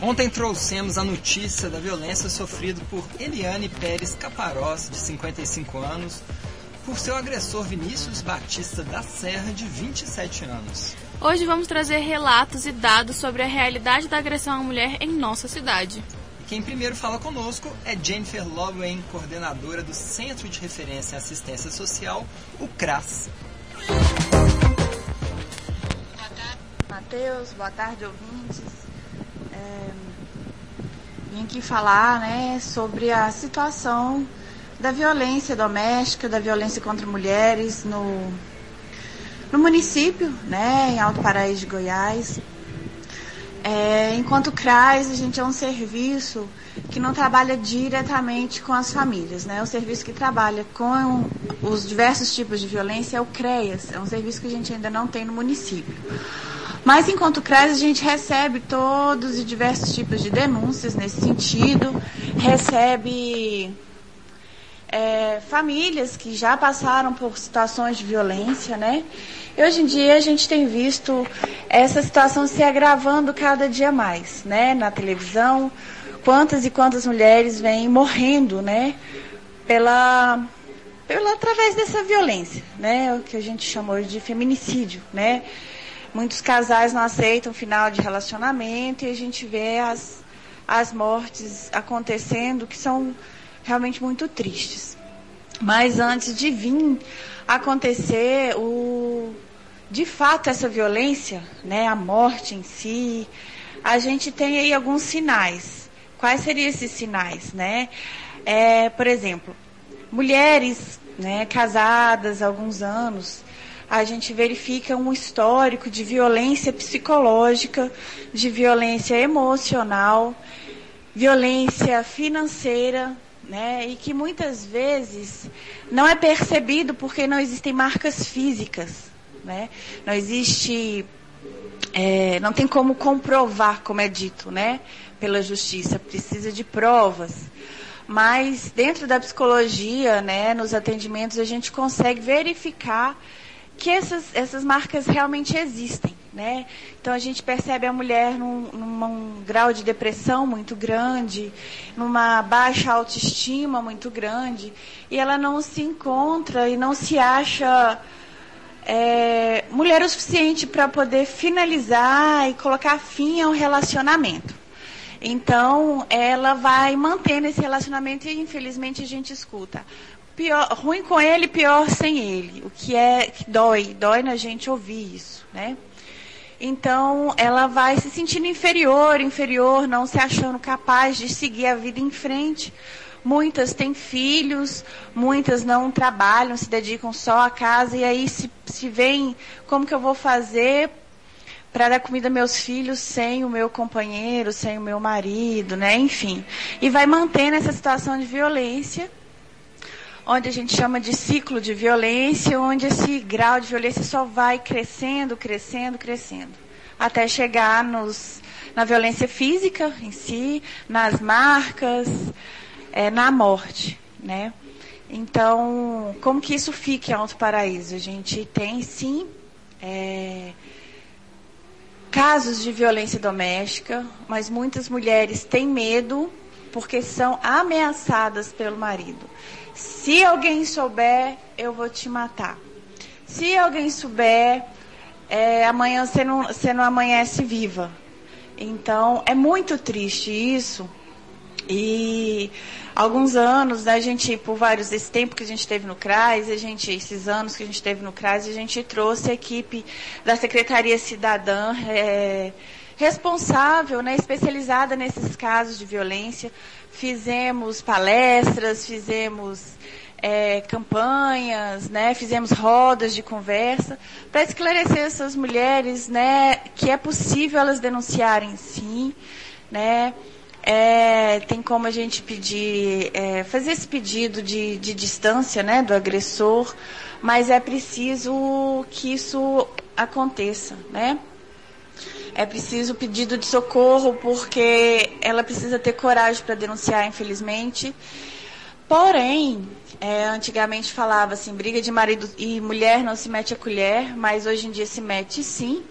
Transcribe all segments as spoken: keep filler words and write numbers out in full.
Ontem trouxemos a notícia da violência sofrida por Eliane Pérez Caparós, de cinquenta e cinco anos, por seu agressor Vinícius Batista da Serra, de vinte e sete anos. Hoje vamos trazer relatos e dados sobre a realidade da agressão à mulher em nossa cidade. Quem primeiro fala conosco é Jennifer Lowen, coordenadora do Centro de Referência em Assistência Social, o CRAS. Boa tarde, Matheus. Boa tarde, ouvintes. É, vim aqui falar, né, sobre a situação da violência doméstica, da violência contra mulheres no, no município, né, em Alto Paraíso de Goiás. É, enquanto CRAS, a gente é um serviço que não trabalha diretamente com as famílias, né? O serviço que trabalha com os diversos tipos de violência é o CREAS, é um serviço que a gente ainda não tem no município. Mas, enquanto CRAS, a gente recebe todos os diversos tipos de denúncias nesse sentido, recebe é, famílias que já passaram por situações de violência, né? E hoje em dia a gente tem visto essa situação se agravando cada dia mais, né? Na televisão, quantas e quantas mulheres vêm morrendo, né? Pela, pela, através dessa violência, né? O que a gente chamou de feminicídio, né? Muitos casais não aceitam o final de relacionamento e a gente vê as, as mortes acontecendo, que são realmente muito tristes. Mas antes de vir acontecer o, de fato essa violência, né, a morte em si, a gente tem aí alguns sinais. Quais seriam esses sinais, né? É, por exemplo, mulheres, né, casadas há alguns anos, a gente verifica um histórico de violência psicológica, de violência emocional, violência financeira, né, e que muitas vezes não é percebido porque não existem marcas físicas, né? Não existe, é, não tem como comprovar, como é dito, né, pela justiça, precisa de provas. Mas dentro da psicologia, né, nos atendimentos, a gente consegue verificar que essas, essas marcas realmente existem, né? Então a gente percebe a mulher num, num grau de depressão muito grande, numa baixa autoestima muito grande, e ela não se encontra e não se acha é, mulher o suficiente para poder finalizar e colocar fim ao relacionamento. Então ela vai mantendo esse relacionamento e infelizmente a gente escuta: pior, ruim com ele, pior sem ele. O que é que dói, dói na gente ouvir isso, né? Então, ela vai se sentindo inferior, inferior, não se achando capaz de seguir a vida em frente. Muitas têm filhos, muitas não trabalham, se dedicam só à casa, e aí se, se veem, como que eu vou fazer para dar comida aos meus filhos sem o meu companheiro, sem o meu marido, né? Enfim. E vai mantendo essa situação de violência, onde a gente chama de ciclo de violência, onde esse grau de violência só vai crescendo, crescendo, crescendo, até chegar nos, na violência física em si, nas marcas, é, na morte, né? Então, como que isso fica em Alto Paraíso? A gente tem, sim, é, casos de violência doméstica, mas muitas mulheres têm medo porque são ameaçadas pelo marido. Se alguém souber, eu vou te matar. Se alguém souber, é, amanhã você não, você não amanhece viva. Então, é muito triste isso. E alguns anos, né, a gente, por vários, esse tempo que a gente teve no CRAS, a gente, esses anos que a gente teve no CRAS, a gente trouxe a equipe da Secretaria Cidadã, é, responsável, né, especializada nesses casos de violência. Fizemos palestras, fizemos é, campanhas, né, fizemos rodas de conversa para esclarecer essas mulheres, né, que é possível elas denunciarem, sim, né. É, tem como a gente pedir, é, fazer esse pedido de, de distância, né, do agressor, mas é preciso que isso aconteça, né? É preciso pedido de socorro, porque ela precisa ter coragem para denunciar, infelizmente. Porém, é, antigamente falava assim, briga de marido e mulher não se mete a colher, mas hoje em dia se mete sim,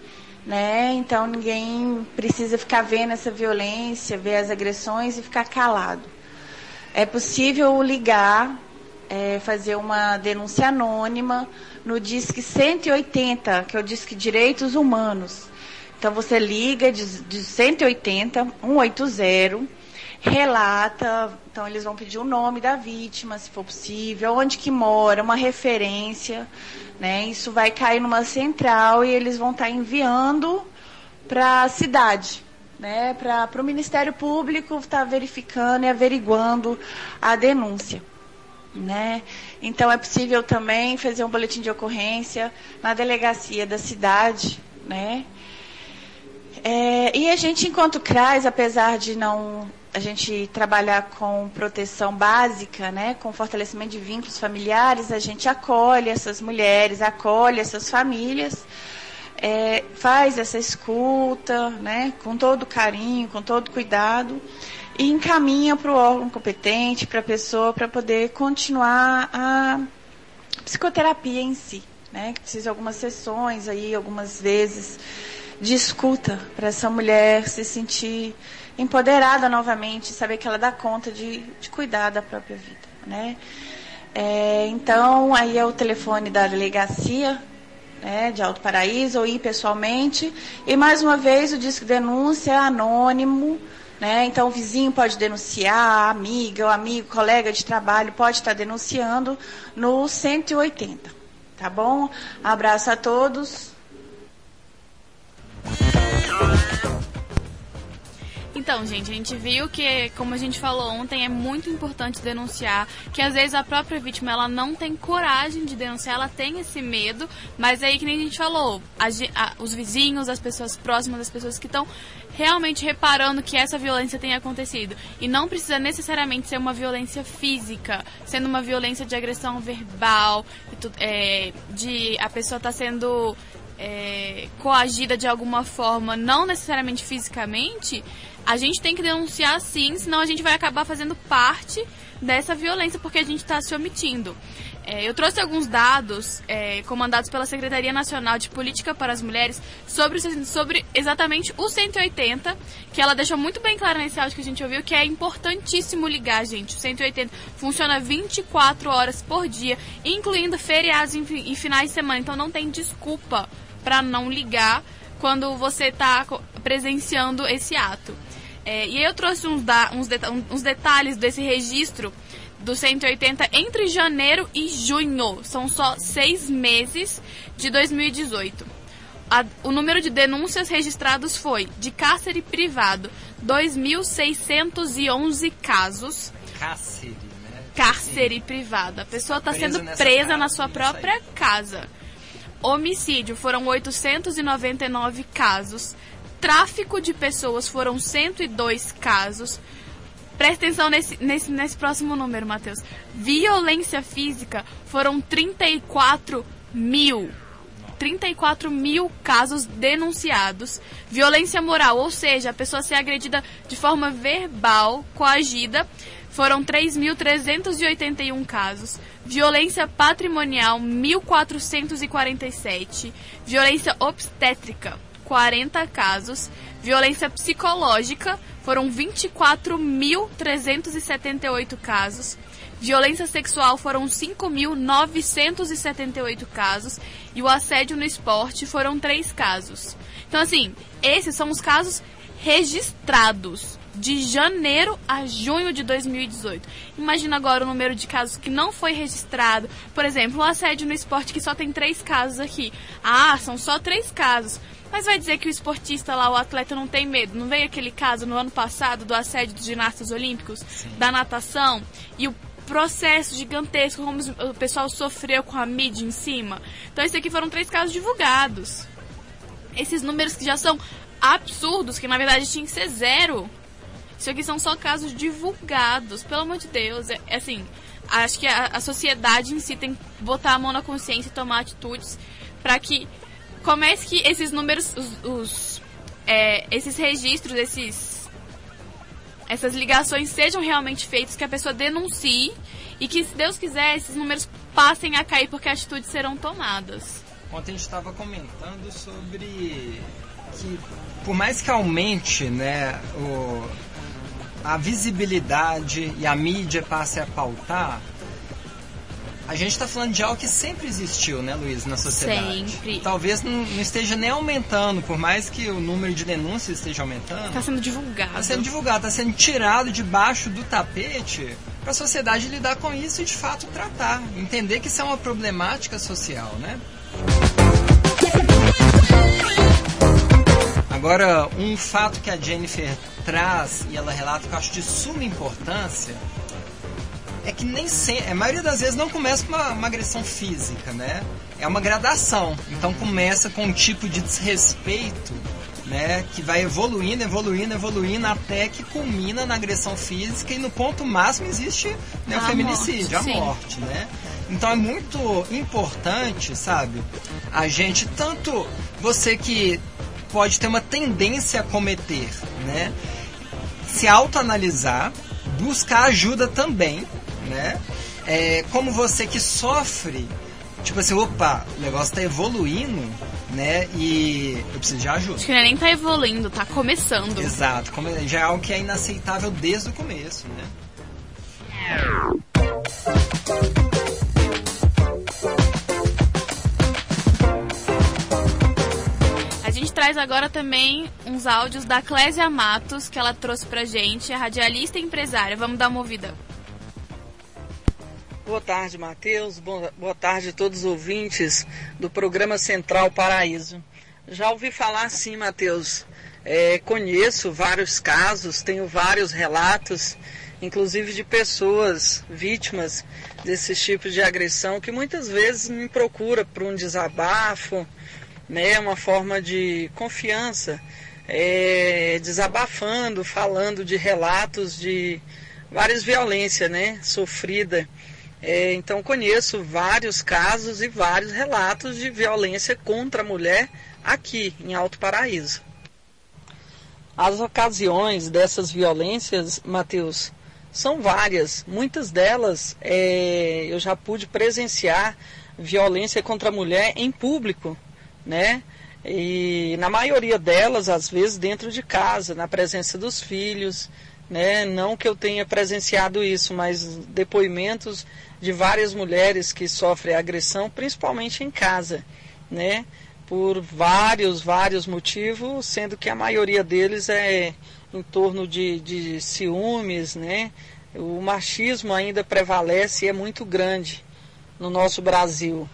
né? Então ninguém precisa ficar vendo essa violência, ver as agressões e ficar calado. É possível ligar, é, fazer uma denúncia anônima no Disque cento e oitenta, que é o Disque Direitos Humanos. Então você liga de, de cento e oitenta, cento e oitenta, relata, então eles vão pedir o nome da vítima, se for possível, onde que mora, uma referência, né? Isso vai cair numa central e eles vão estar enviando para a cidade, né? Para o Ministério Público estar verificando e averiguando a denúncia, né? Então é possível também fazer um boletim de ocorrência na delegacia da cidade, né? É, e a gente, enquanto C R A S, apesar de não a gente trabalhar com proteção básica, né, com fortalecimento de vínculos familiares, a gente acolhe essas mulheres, acolhe essas famílias, é, faz essa escuta, né, com todo carinho, com todo cuidado, e encaminha para o órgão competente, para a pessoa, para poder continuar a psicoterapia em si, né, que precisa de algumas sessões aí, algumas vezes, de escuta, para essa mulher se sentir empoderada novamente, saber que ela dá conta de, de cuidar da própria vida, né? É, então, aí é o telefone da delegacia, né, de Alto Paraíso, ou ir pessoalmente. E, mais uma vez, o Disque Denúncia é anônimo, né? Então, o vizinho pode denunciar, a amiga, o amigo, colega de trabalho pode estar denunciando no cento e oitenta, tá bom? Abraço a todos. Então, gente, a gente viu que, como a gente falou ontem, é muito importante denunciar, que às vezes a própria vítima ela não tem coragem de denunciar, ela tem esse medo, mas aí que nem a gente falou, a, a, os vizinhos, as pessoas próximas, as pessoas que estão realmente reparando que essa violência tem acontecido. E não precisa necessariamente ser uma violência física, sendo uma violência de agressão verbal, é, de a pessoa estar tá sendo é, coagida de alguma forma, não necessariamente fisicamente. A gente tem que denunciar sim, senão a gente vai acabar fazendo parte dessa violência, porque a gente está se omitindo. É, eu trouxe alguns dados é, comandados pela Secretaria Nacional de Política para as Mulheres sobre, sobre exatamente o cento e oitenta, que ela deixou muito bem claro nesse áudio que a gente ouviu, que é importantíssimo ligar, gente. O cento e oitenta funciona vinte e quatro horas por dia, incluindo feriados e finais de semana, então não tem desculpa para não ligar quando você está presenciando esse ato. É, e aí eu trouxe uns, da, uns, deta uns detalhes desse registro do cento e oitenta entre janeiro e junho. São só seis meses de dois mil e dezoito. A, o número de denúncias registrados foi de cárcere privado, dois mil seiscentos e onze casos. Cárcere, né? Cárcere privado. A pessoa está sendo presa casa, na sua própria casa. Homicídio foram oitocentos e noventa e nove casos. Tráfico de pessoas foram cento e dois casos. Presta atenção nesse, nesse, nesse próximo número, Matheus. Violência física foram trinta e quatro mil. trinta e quatro mil casos denunciados. Violência moral, ou seja, a pessoa ser agredida de forma verbal, coagida, foram três mil trezentos e oitenta e um casos. Violência patrimonial, mil quatrocentos e quarenta e sete. Violência obstétrica, quarenta casos. Violência psicológica, foram vinte e quatro mil trezentos e setenta e oito casos. Violência sexual foram cinco mil novecentos e setenta e oito casos. E o assédio no esporte foram três casos. Então, assim, esses são os casos registrados de janeiro a junho de dois mil e dezoito. Imagina agora o número de casos que não foi registrado. Por exemplo, o assédio no esporte, que só tem três casos aqui. Ah, são só três casos. Mas vai dizer que o esportista lá, o atleta, não tem medo? Não veio aquele caso no ano passado do assédio dos ginastas olímpicos, Sim. da natação, e o processo gigantesco, como o pessoal sofreu com a mídia em cima? Então, esses aqui foram três casos divulgados. Esses números que já são absurdos, que na verdade tinha que ser zero. Isso aqui são só casos divulgados, pelo amor de Deus. É, é assim, acho que a, a sociedade em si tem que botar a mão na consciência e tomar atitudes para que comece que esses números, os, os, é, esses registros, esses, essas ligações sejam realmente feitas, que a pessoa denuncie e que, se Deus quiser, esses números passem a cair porque atitudes serão tomadas. Ontem a gente estava comentando sobre que, por mais que aumente, né, o, a visibilidade e a mídia passe a pautar, a gente está falando de algo que sempre existiu, né, Luiz, na sociedade. Sempre. Talvez não, não esteja nem aumentando, por mais que o número de denúncias esteja aumentando. Está sendo divulgado. Está sendo divulgado, está sendo tirado debaixo do tapete para a sociedade lidar com isso e, de fato, tratar. Entender que isso é uma problemática social, né? Agora, um fato que a Jennifer traz, e ela relata que eu acho de suma importância, é que nem sempre, a maioria das vezes não começa com uma, uma agressão física, né? É uma gradação. Então começa com um tipo de desrespeito, né? Que vai evoluindo, evoluindo, evoluindo, até que culmina na agressão física e no ponto máximo existe, né, o a feminicídio, morte, a sim. morte, né? Então é muito importante, sabe? A gente, tanto você que pode ter uma tendência a cometer, né? Se autoanalisar, buscar ajuda também, né? É, como você que sofre, tipo assim, opa, o negócio tá evoluindo, né? E eu preciso de ajuda. Acho que nem tá evoluindo, tá começando. Exato, já é algo que é inaceitável desde o começo, né? A gente traz agora também uns áudios da Clésia Matos, que ela trouxe pra gente, a radialista e empresária. Vamos dar uma ouvida. Boa tarde, Matheus. Boa tarde a todos os ouvintes do programa Central Paraíso. Já ouvi falar sim, Matheus. É, conheço vários casos, tenho vários relatos, inclusive de pessoas vítimas desses tipos de agressão, que muitas vezes me procura por um desabafo, né, uma forma de confiança, é, desabafando, falando de relatos de várias violências, né, sofrida. É, então conheço vários casos e vários relatos de violência contra a mulher aqui em Alto Paraíso. As ocasiões dessas violências, Matheus, são várias. Muitas delas é, eu já pude presenciar violência contra a mulher em público, né? E na maioria delas, às vezes, dentro de casa, na presença dos filhos, né? Não que eu tenha presenciado isso, mas depoimentos de várias mulheres que sofrem agressão, principalmente em casa, né? Por vários, vários motivos, sendo que a maioria deles é em torno de, de ciúmes, né? O machismo ainda prevalece e é muito grande no nosso Brasil.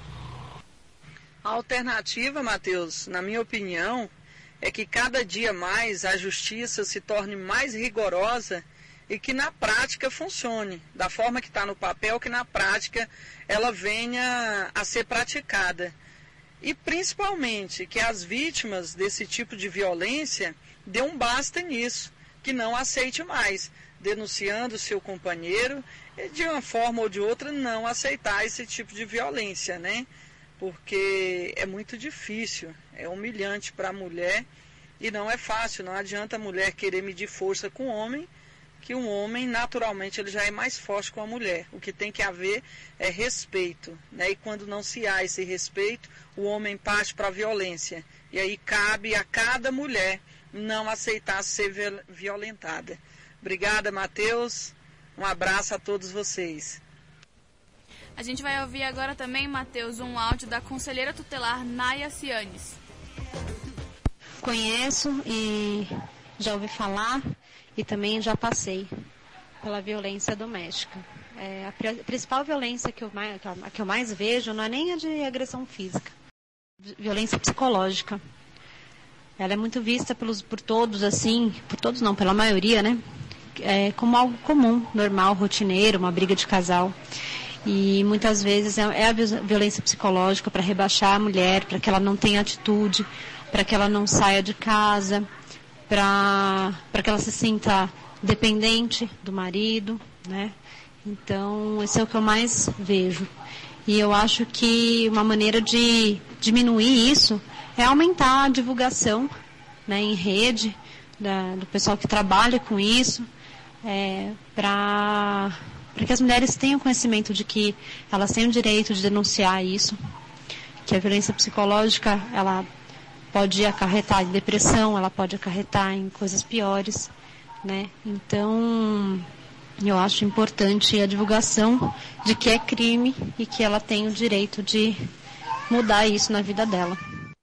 A alternativa, Matheus, na minha opinião, é que cada dia mais a justiça se torne mais rigorosa e que na prática funcione, da forma que está no papel, que na prática ela venha a ser praticada. E principalmente que as vítimas desse tipo de violência dê um basta nisso, que não aceite mais, denunciando seu companheiro e de uma forma ou de outra não aceitar esse tipo de violência, né? Porque é muito difícil, é humilhante para a mulher e não é fácil, não adianta a mulher querer medir força com o homem, que um homem naturalmente ele já é mais forte com a mulher. O que tem que haver é respeito, né? E quando não se há esse respeito, o homem parte para a violência. E aí cabe a cada mulher não aceitar ser violentada. Obrigada, Matheus. Um abraço a todos vocês. A gente vai ouvir agora também, Matheus, um áudio da conselheira tutelar Naya Cianes. Conheço e já ouvi falar e também já passei pela violência doméstica. É, a principal violência que eu, mais, a que eu mais vejo não é nem a de agressão física, violência psicológica. Ela é muito vista pelos, por todos, assim, por todos não, pela maioria, né? É, como algo comum, normal, rotineiro, uma briga de casal. E muitas vezes é a violência psicológica para rebaixar a mulher, para que ela não tenha atitude, para que ela não saia de casa, para que ela se sinta dependente do marido, né? Então, esse é o que eu mais vejo. E eu acho que uma maneira de diminuir isso é aumentar a divulgação, né, em rede da, do pessoal que trabalha com isso, é, para para que as mulheres tenham conhecimento de que elas têm o direito de denunciar isso, que a violência psicológica ela pode acarretar em depressão, ela pode acarretar em coisas piores, né? Então, eu acho importante a divulgação de que é crime e que ela tem o direito de mudar isso na vida dela.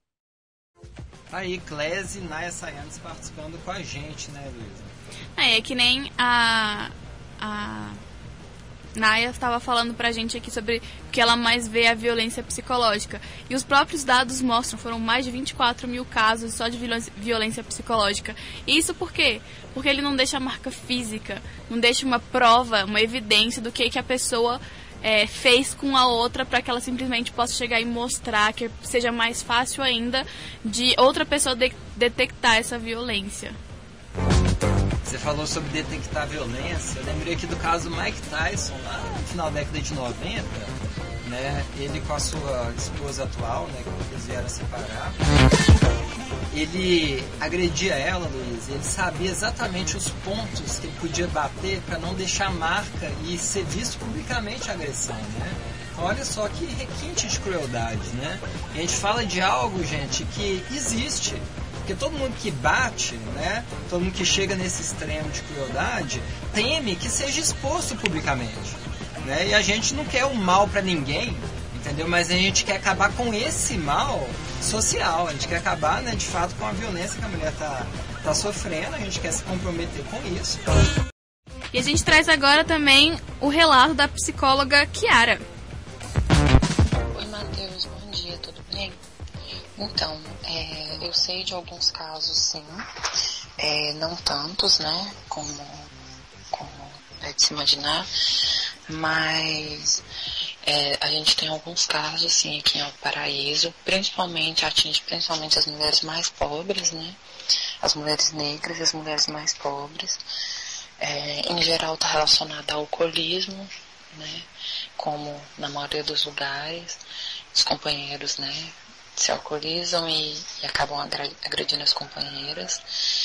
Aí, Clésia e Naya Sayanes participando com a gente, né, Luísa? É, é que nem a, a Naya estava falando pra gente aqui sobre o que ela mais vê a violência psicológica. E os próprios dados mostram, foram mais de vinte e quatro mil casos só de violência, violência psicológica. E isso por quê? Porque ele não deixa marca física, não deixa uma prova, uma evidência do que, que a pessoa é, fez com a outra para que ela simplesmente possa chegar e mostrar, que seja mais fácil ainda de outra pessoa de, detectar essa violência. Você falou sobre detectar a violência. Eu lembrei aqui do caso Mike Tyson, lá no final da década de noventa, né? Ele com a sua esposa atual, né? Que eles vieram separar. Ele agredia ela, Luiz. Ele sabia exatamente os pontos que ele podia bater para não deixar marca e ser visto publicamente a agressão, né? Então, olha só que requinte de crueldade, né? E a gente fala de algo, gente, que existe. Porque todo mundo que bate, né, todo mundo que chega nesse extremo de crueldade, teme que seja exposto publicamente. Né? E a gente não quer o mal para ninguém, entendeu? Mas a gente quer acabar com esse mal social. A gente quer acabar, né, de fato, com a violência que a mulher tá, tá sofrendo. A gente quer se comprometer com isso. E a gente traz agora também o relato da psicóloga Kiara. Oi, Matheus. Bom dia, tudo bem? Então, é, eu sei de alguns casos, sim, é, não tantos, né, como, como é de se imaginar, mas é, a gente tem alguns casos, sim, aqui em Alto Paraíso, principalmente, atinge principalmente as mulheres mais pobres, né, as mulheres negras e as mulheres mais pobres, é, em geral está relacionado ao alcoolismo, né, como na maioria dos lugares, os companheiros, né, se alcoolizam e, e acabam agredindo as companheiras.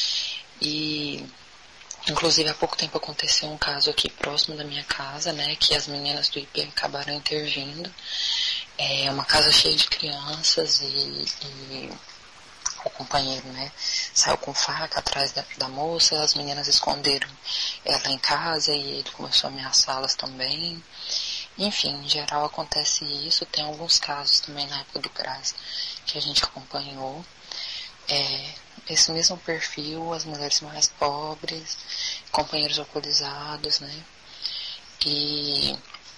E, inclusive, há pouco tempo aconteceu um caso aqui próximo da minha casa, né, que as meninas do I P acabaram intervindo. É uma casa cheia de crianças e, e o companheiro, né, saiu com faca atrás da, da moça, as meninas esconderam ela em casa e ele começou a ameaçá-las também. Enfim, em geral acontece isso. Tem alguns casos também na época do CRAS que a gente acompanhou. É, esse mesmo perfil, as mulheres mais pobres, companheiros alcoolizados, né? E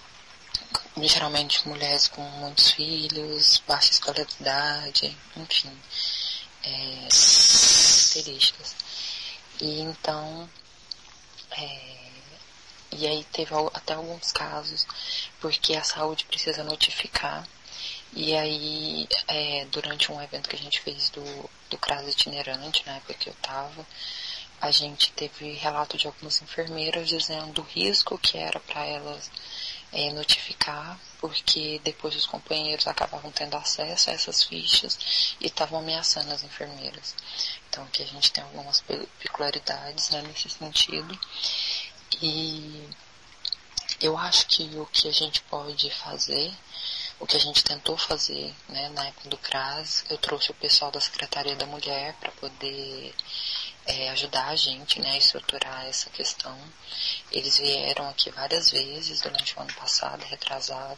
geralmente mulheres com muitos filhos, baixa escolaridade, enfim, é, características. E então, é, e aí teve até alguns casos, porque a saúde precisa notificar. E aí, é, durante um evento que a gente fez do, do CRAS itinerante, na época que eu estava, a gente teve relato de algumas enfermeiras dizendo o risco que era para elas é, notificar, porque depois os companheiros acabavam tendo acesso a essas fichas e estavam ameaçando as enfermeiras. Então aqui a gente tem algumas peculiaridades, né, nesse sentido. E eu acho que o que a gente pode fazer, o que a gente tentou fazer, né, na época do CRAS, eu trouxe o pessoal da Secretaria da Mulher para poder é, ajudar a gente, né, a estruturar essa questão. Eles vieram aqui várias vezes durante o ano passado, retrasado.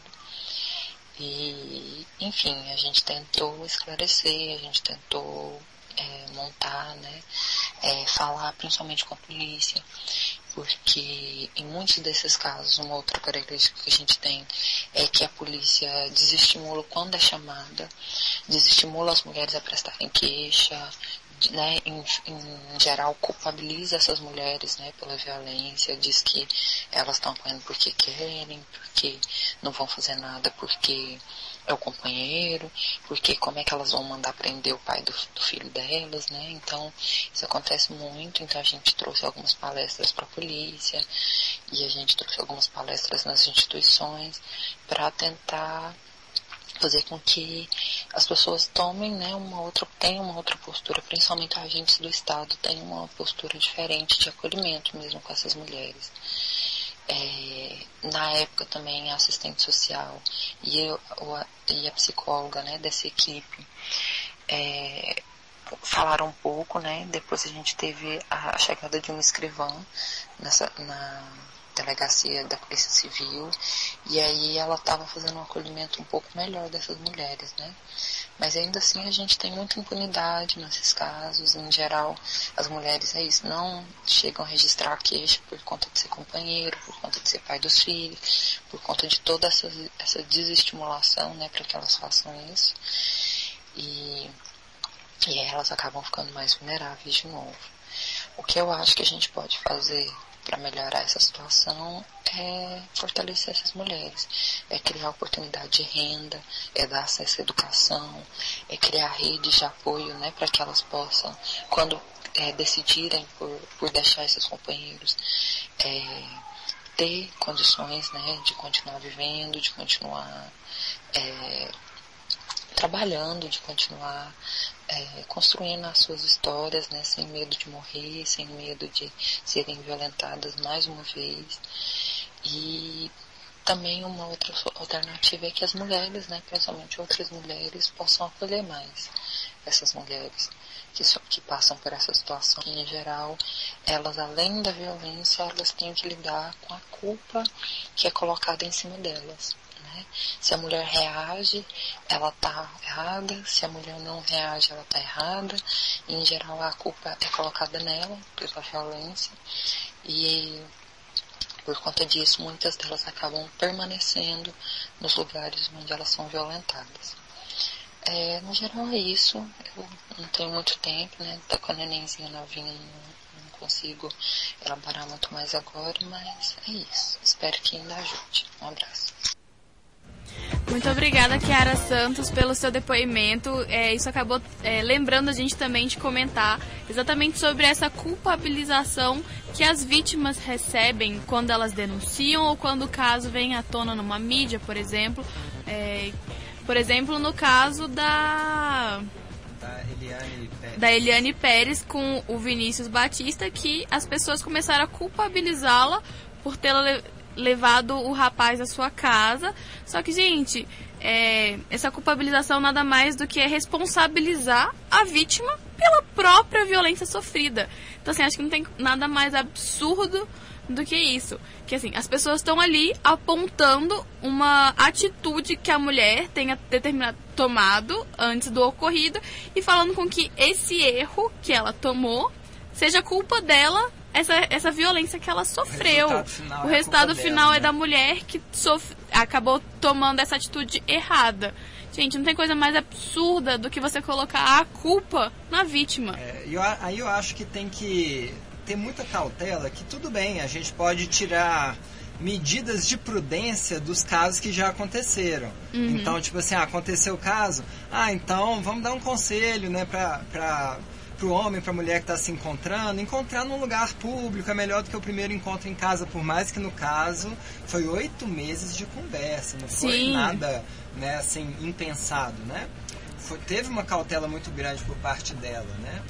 E, enfim, a gente tentou esclarecer, a gente tentou é, montar, né, é, falar principalmente com a polícia, porque em muitos desses casos, uma outra característica que a gente tem é que a polícia desestimula quando é chamada, desestimula as mulheres a prestarem queixa, né, em, em geral culpabiliza essas mulheres, né, pela violência, diz que elas estão apanhando porque querem, porque não vão fazer nada porque é o companheiro, porque como é que elas vão mandar prender o pai do, do filho delas, né? Então isso acontece muito. Então a gente trouxe algumas palestras para a polícia e a gente trouxe algumas palestras nas instituições para tentar fazer com que as pessoas tomem, né, uma outra, tenham uma outra postura, principalmente agentes do Estado tenham uma postura diferente de acolhimento mesmo com essas mulheres. É, na época também a assistente social e, eu, e a psicóloga, né, dessa equipe, é, falaram um pouco, né? Depois a gente teve a chegada de uma escrivã nessa, na delegacia da Polícia Civil, e aí ela estava fazendo um acolhimento um pouco melhor dessas mulheres, né? Mas ainda assim a gente tem muita impunidade nesses casos. Em geral, as mulheres, é isso, não chegam a registrar a queixa por conta de ser companheiro, por conta de ser pai dos filhos, por conta de toda essa, essa desestimulação, né, para que elas façam isso. E, e aí elas acabam ficando mais vulneráveis de novo. O que eu acho que a gente pode fazer para melhorar essa situação é fortalecer essas mulheres, é criar oportunidade de renda, é dar acesso à educação, é criar redes de apoio, né, para que elas possam, quando é, decidirem por, por deixar esses companheiros, é, ter condições, né, de continuar vivendo, de continuar é, trabalhando, de continuar é, construindo as suas histórias, né, sem medo de morrer, sem medo de serem violentadas mais uma vez. E também uma outra alternativa é que as mulheres, né, principalmente outras mulheres, possam acolher mais essas mulheres que, so, que passam por essa situação. E, em geral, elas, além da violência, elas têm que lidar com a culpa que é colocada em cima delas. Né? Se a mulher reage, ela está errada. Se a mulher não reage, ela está errada. E, em geral, a culpa é colocada nela pela violência. E, por conta disso, muitas delas acabam permanecendo nos lugares onde elas são violentadas. É, no geral, é isso. Eu não tenho muito tempo, né? Tô com a nenenzinha novinha, não, não consigo elaborar muito mais agora, mas é isso. Espero que ainda ajude. Um abraço. Muito obrigada, Kiara Santos, pelo seu depoimento. É, isso acabou é, lembrando a gente também de comentar exatamente sobre essa culpabilização que as vítimas recebem quando elas denunciam ou quando o caso vem à tona numa mídia, por exemplo. É, por exemplo, no caso da... Da Eliane Pérez. da Eliane Pérez com o Vinícius Batista, que as pessoas começaram a culpabilizá-la por tê-la levado o rapaz à sua casa. Só que, gente, é, essa culpabilização nada mais do que é responsabilizar a vítima pela própria violência sofrida. Então, assim, acho que não tem nada mais absurdo do que isso. Que, assim, as pessoas estão ali apontando uma atitude que a mulher tenha determinado, tomado antes do ocorrido e falando com que esse erro que ela tomou seja culpa dela, essa, essa violência que ela sofreu. O resultado final, o é, resultado final dela, é né? da mulher que sof... acabou tomando essa atitude errada. Gente, não tem coisa mais absurda do que você colocar a culpa na vítima. É, eu, aí eu acho que tem que ter muita cautela, que tudo bem, a gente pode tirar medidas de prudência dos casos que já aconteceram. Uhum. Então, tipo assim, ah, aconteceu o caso, ah, então vamos dar um conselho, né, pra... pra pro homem, pra mulher que está se encontrando, encontrar num lugar público é melhor do que o primeiro encontro em casa, por mais que no caso foi oito meses de conversa, não foi Sim. nada, né, assim, impensado, né? Foi, teve uma cautela muito grande por parte dela, né?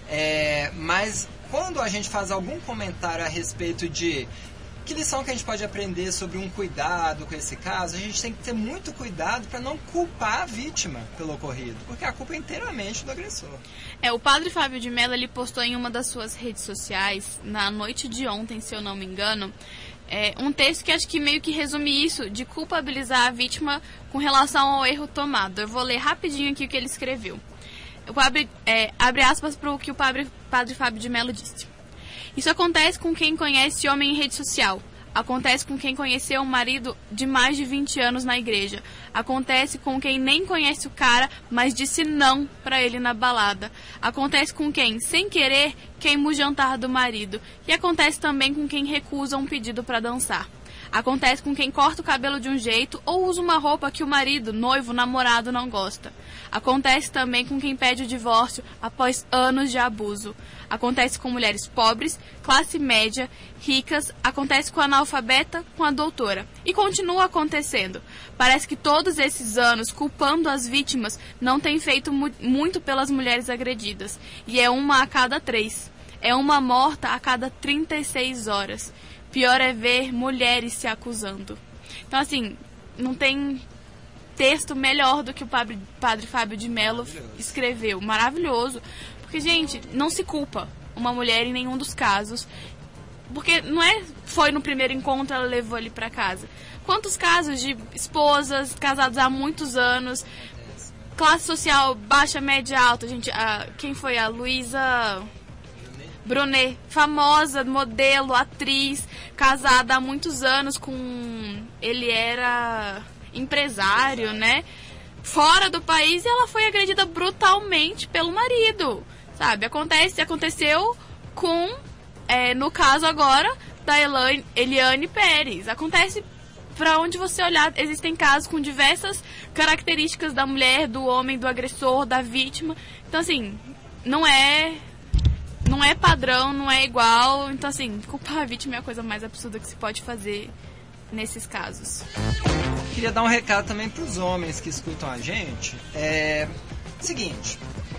É, mas quando a gente faz algum comentário a respeito de que lição que a gente pode aprender sobre um cuidado com esse caso, a gente tem que ter muito cuidado para não culpar a vítima pelo ocorrido, porque a culpa é inteiramente do agressor. É, o padre Fábio de Mello, ele postou em uma das suas redes sociais, na noite de ontem, se eu não me engano, é, um texto que acho que meio que resume isso, de culpabilizar a vítima com relação ao erro tomado. Eu vou ler rapidinho aqui o que ele escreveu. Eu abre, é, abre aspas para o que o padre, padre Fábio de Mello disse. Isso acontece com quem conhece homem em rede social. Acontece com quem conheceu um marido de mais de vinte anos na igreja. Acontece com quem nem conhece o cara, mas disse não pra ele na balada. Acontece com quem, sem querer, queima o jantar do marido. E acontece também com quem recusa um pedido pra dançar. Acontece com quem corta o cabelo de um jeito ou usa uma roupa que o marido, noivo, namorado não gosta. Acontece também com quem pede o divórcio após anos de abuso. Acontece com mulheres pobres, classe média, ricas, acontece com a analfabeta, com a doutora. E continua acontecendo. Parece que todos esses anos, culpando as vítimas, não tem feito mu- muito pelas mulheres agredidas. E é uma a cada três. É uma morta a cada trinta e seis horas. Pior é ver mulheres se acusando. Então, assim, não tem texto melhor do que o padre, padre Fábio de Mello escreveu. Maravilhoso. Porque, gente, não se culpa uma mulher em nenhum dos casos. Porque não é foi no primeiro encontro ela levou ele pra casa. Quantos casos de esposas casadas há muitos anos, classe social baixa, média, alta, gente, a, quem foi? A Luísa Brunet, famosa, modelo, atriz, casada há muitos anos com... Ele era empresário, né? Fora do país, e ela foi agredida brutalmente pelo marido, sabe? Acontece, aconteceu com, é, no caso agora, da Elaine, Eliane Pérez. Acontece para onde você olhar, existem casos com diversas características da mulher, do homem, do agressor, da vítima. Então, assim, não é... Não é padrão, não é igual. Então, assim, culpar a vítima é a coisa mais absurda que se pode fazer nesses casos. Queria dar um recado também para os homens que escutam a gente. É seguinte,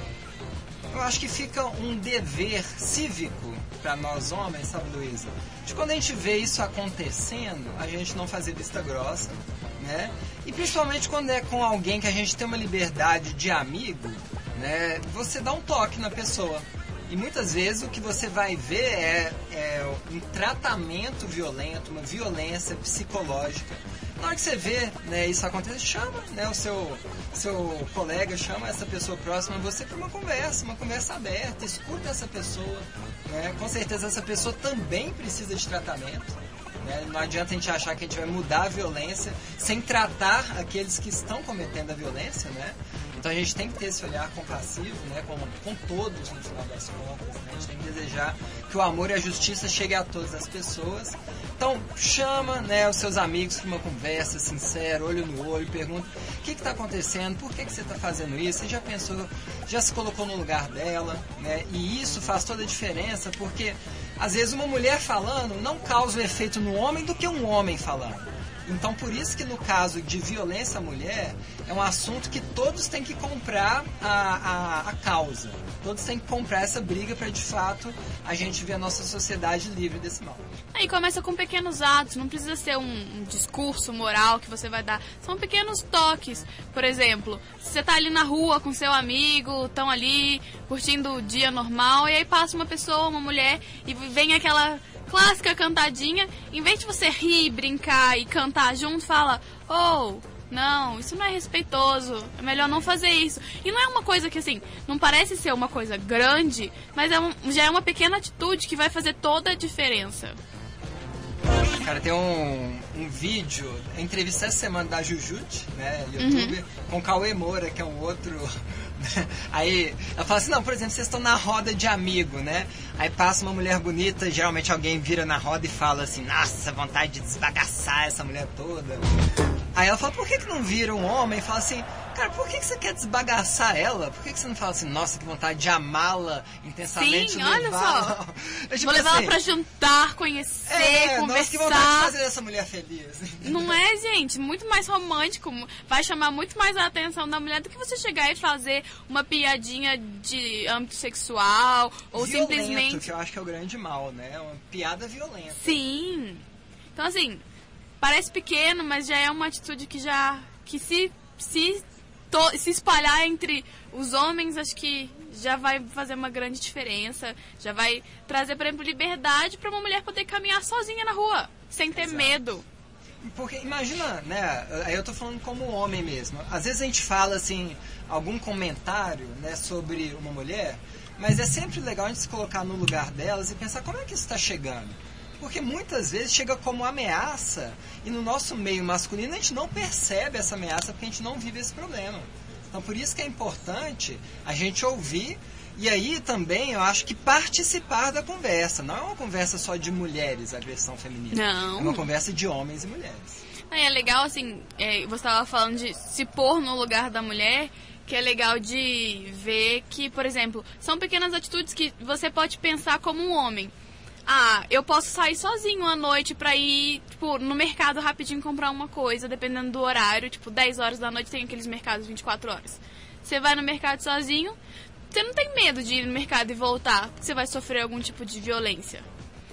eu acho que fica um dever cívico para nós homens, sabe, Luísa? De quando a gente vê isso acontecendo, a gente não fazer vista grossa, né? E principalmente quando é com alguém que a gente tem uma liberdade de amigo, né? Você dá um toque na pessoa. E muitas vezes o que você vai ver é, é um tratamento violento, uma violência psicológica. Na hora que você vê, né, isso acontecer, chama, né, o seu, seu colega, chama essa pessoa próxima a você para uma conversa, uma conversa aberta, escuta essa pessoa. Né, com certeza essa pessoa também precisa de tratamento. Né, não adianta a gente achar que a gente vai mudar a violência sem tratar aqueles que estão cometendo a violência, né? Então a gente tem que ter esse olhar compassivo, né, com, com todos no final das contas, né? A gente tem que desejar que o amor e a justiça cheguem a todas as pessoas. Então chama, né, os seus amigos para uma conversa sincera, olho no olho, pergunta o que está acontecendo, por que, que você está fazendo isso, você já pensou, já se colocou no lugar dela, né? E isso faz toda a diferença, porque às vezes uma mulher falando não causa o efeito no homem do que um homem falando. Então, por isso que no caso de violência à mulher, é um assunto que todos têm que comprar a, a, a causa. Todos têm que comprar essa briga para, de fato, a gente ver a nossa sociedade livre desse mal. Aí começa com pequenos atos, não precisa ser um, um discurso moral que você vai dar. São pequenos toques. Por exemplo, você tá ali na rua com seu amigo, estão ali curtindo o dia normal, e aí passa uma pessoa, uma mulher, e vem aquela... clássica cantadinha, em vez de você rir, brincar e cantar junto, fala, oh, não, isso não é respeitoso, é melhor não fazer isso. E não é uma coisa que, assim, não parece ser uma coisa grande, mas é um, já é uma pequena atitude que vai fazer toda a diferença. Cara, tem um, um vídeo, a entrevista essa semana da Jujute, né, youtuber, uhum. com o Cauê Moura, que é um outro... Aí ela fala assim, não, por exemplo, vocês estão na roda de amigo, né? Aí passa uma mulher bonita, geralmente alguém vira na roda e fala assim, nossa, vontade de desbagaçar essa mulher toda. Aí ela fala, por que que não vira um homem e fala assim, cara, por que que você quer desbagaçar ela? Por que que você não fala assim, nossa, que vontade de amá-la intensamente? Sim, olha só, tipo, vou levar assim, ela pra jantar, conhecer, é, conversar. Nossa, que vontade de fazer essa mulher feliz. Não é, gente? Muito mais romântico, vai chamar muito mais a atenção da mulher do que você chegar e fazer uma piadinha de âmbito sexual, ou violento, simplesmente... que eu acho que é o grande mal, né? Uma piada violenta. Sim. Então, assim, parece pequeno, mas já é uma atitude que já... que se, se, to, se espalhar entre os homens, acho que já vai fazer uma grande diferença. Já vai trazer, por exemplo, liberdade para uma mulher poder caminhar sozinha na rua, sem ter Exato. medo. Porque imagina, né, aí eu tô falando como homem mesmo, às vezes a gente fala assim, algum comentário, né, sobre uma mulher, mas é sempre legal a gente se colocar no lugar delas e pensar como é que isso está chegando. Porque muitas vezes chega como ameaça e no nosso meio masculino a gente não percebe essa ameaça porque a gente não vive esse problema. Então por isso que é importante a gente ouvir. E aí também eu acho que participar da conversa. Não é uma conversa só de mulheres, a agressão feminina. Não. É uma conversa de homens e mulheres. É legal, assim, é, você estava falando de se pôr no lugar da mulher, que é legal de ver que, por exemplo, são pequenas atitudes que você pode pensar como um homem. Ah, eu posso sair sozinho à noite pra ir, tipo, no mercado rapidinho comprar uma coisa, dependendo do horário. Tipo, dez horas da noite tem aqueles mercados vinte e quatro horas. Você vai no mercado sozinho... Você não tem medo de ir no mercado e voltar, porque você vai sofrer algum tipo de violência.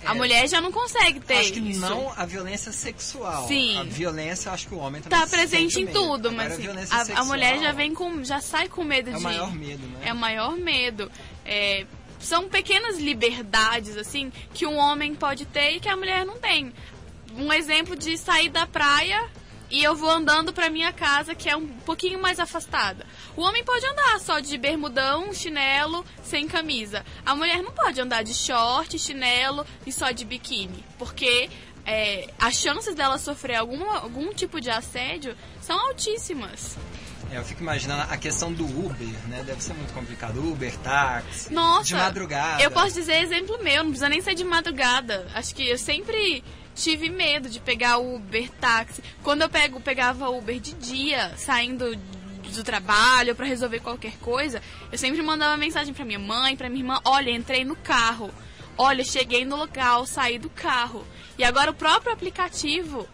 É, a mulher já não consegue ter acho que isso. Não a violência sexual. Sim. A violência, eu acho que o homem também tá presente em medo. tudo, Agora, mas a, assim, violência a, sexual, a mulher já vem com, já sai com medo é de. É o maior medo, né? É o maior medo. É, são pequenas liberdades assim que um homem pode ter e que a mulher não tem. Um exemplo de sair da praia e eu vou andando pra minha casa, que é um pouquinho mais afastada. O homem pode andar só de bermudão, chinelo, sem camisa. A mulher não pode andar de short, chinelo e só de biquíni, porque é, as chances dela sofrer algum, algum tipo de assédio são altíssimas. É, eu fico imaginando a questão do Uber, né? Deve ser muito complicado. Uber, táxi, Nossa, de madrugada. Eu posso dizer exemplo meu, não precisa nem ser de madrugada. Acho que eu sempre tive medo de pegar Uber, táxi. Quando eu pego, pegava Uber de dia, saindo do trabalho para resolver qualquer coisa, eu sempre mandava mensagem para minha mãe, para minha irmã: olha, entrei no carro, olha, cheguei no local, saí do carro. E agora o próprio aplicativo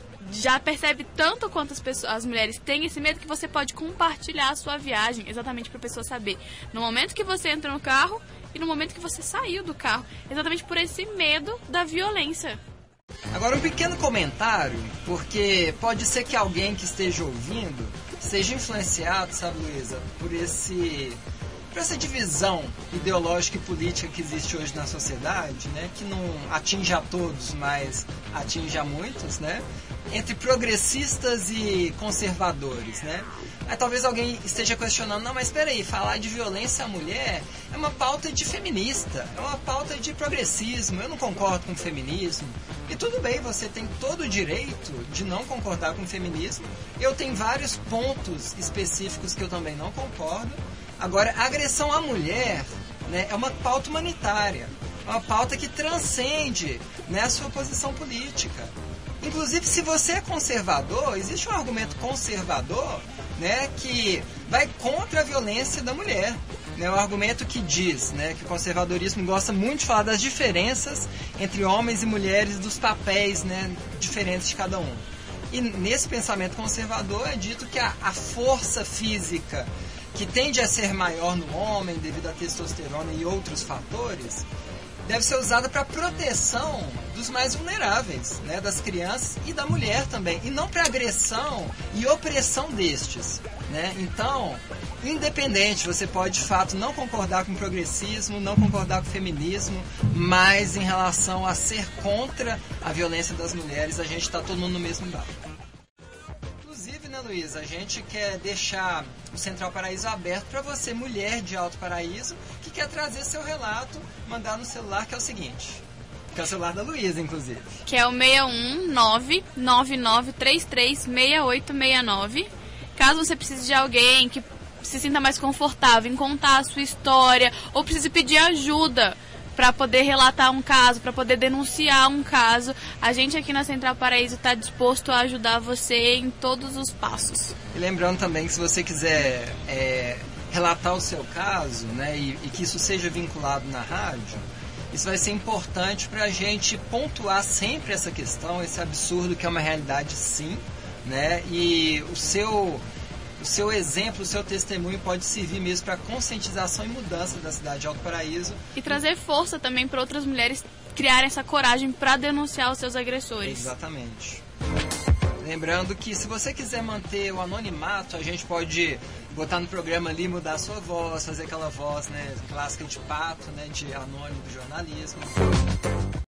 já percebe tanto quanto as, pessoas, as mulheres têm esse medo, que você pode compartilhar a sua viagem, exatamente para a pessoa saber no momento que você entra no carro e no momento que você saiu do carro, exatamente por esse medo da violência. Agora um pequeno comentário, porque pode ser que alguém que esteja ouvindo seja influenciado, sabe, Luísa, por esse, por essa divisão ideológica e política que existe hoje na sociedade, né, que não atinge a todos, mas atinge a muitos, né, entre progressistas e conservadores, né. Aí talvez alguém esteja questionando: não, mas espera aí, falar de violência à mulher é uma pauta de feminista, é uma pauta de progressismo, eu não concordo com o feminismo. E tudo bem, você tem todo o direito de não concordar com o feminismo. Eu tenho vários pontos específicos que eu também não concordo. Agora, a agressão à mulher, né, é uma pauta humanitária, é uma pauta que transcende, né, a sua posição política. Inclusive, se você é conservador, existe um argumento conservador, né, que vai contra a violência da mulher. É um argumento que diz, né, que o conservadorismo gosta muito de falar das diferenças entre homens e mulheres, dos papéis, né, diferentes de cada um. E nesse pensamento conservador é dito que a, a força física, que tende a ser maior no homem devido à testosterona e outros fatores, deve ser usada para proteção dos mais vulneráveis, né, das crianças e da mulher também, e não para agressão e opressão destes, né? Então, independente, você pode de fato não concordar com o progressismo, não concordar com o feminismo, mas em relação a ser contra a violência das mulheres, a gente está todo mundo no mesmo barco. Inclusive, né, Luísa, a gente quer deixar o Central Paraíso aberto para você, mulher de Alto Paraíso, que quer trazer seu relato, mandar no celular, que é o seguinte, que é o celular da Luísa, inclusive. Que é o seis um nove nove nove três três seis oito seis nove. Caso você precise de alguém que se sinta mais confortável em contar a sua história, ou precise pedir ajuda para poder relatar um caso, para poder denunciar um caso, a gente aqui na Central Paraíso está disposto a ajudar você em todos os passos. E lembrando também que se você quiser é, relatar o seu caso, né, e, e que isso seja vinculado na rádio, isso vai ser importante para a gente pontuar sempre essa questão, esse absurdo que é uma realidade, sim, né, e o seu... O seu exemplo, o seu testemunho pode servir mesmo para conscientização e mudança da cidade de Alto Paraíso. E trazer força também para outras mulheres criarem essa coragem para denunciar os seus agressores. Exatamente. Lembrando que se você quiser manter o anonimato, a gente pode botar no programa ali, mudar a sua voz, fazer aquela voz, né, clássica de pato, né, de anônimo do jornalismo.